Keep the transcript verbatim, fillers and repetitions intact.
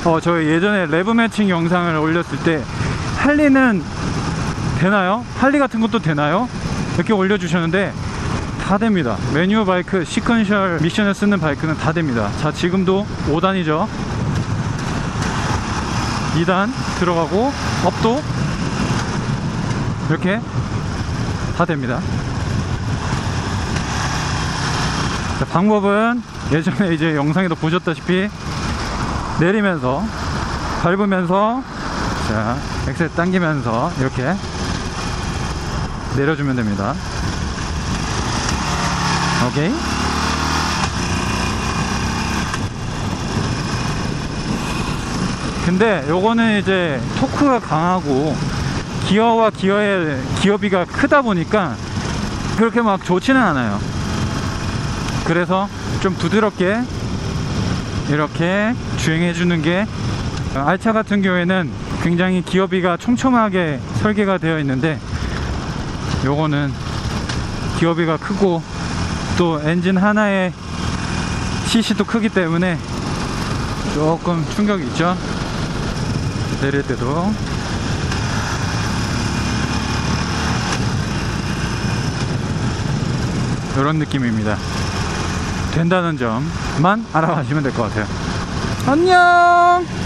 어, 저 예전에 레브 매칭 영상을 올렸을 때 할리는 되나요? 할리 같은 것도 되나요? 이렇게 올려주셨는데 다 됩니다. 매뉴얼 바이크, 시퀀셜 미션을 쓰는 바이크는 다 됩니다. 자, 지금도 오 단이죠. 이 단 들어가고 업도 이렇게 다 됩니다. 자, 방법은 예전에 이제 영상에도 보셨다시피 내리면서 밟으면서 자 엑셀 당기면서 이렇게 내려주면 됩니다. 오케이. 근데 요거는 이제 토크가 강하고 기어와 기어의 기어비가 크다 보니까 그렇게 막 좋지는 않아요. 그래서 좀 부드럽게 이렇게 주행해 주는 게, 알차 같은 경우에는 굉장히 기어비가 촘촘하게 설계가 되어 있는데 요거는 기어비가 크고 또 엔진 하나에 씨씨도 크기 때문에 조금 충격이 있죠. 내릴 때도 이런 느낌입니다. 된다는 점만 알아가시면 될 것 같아요. 안녕.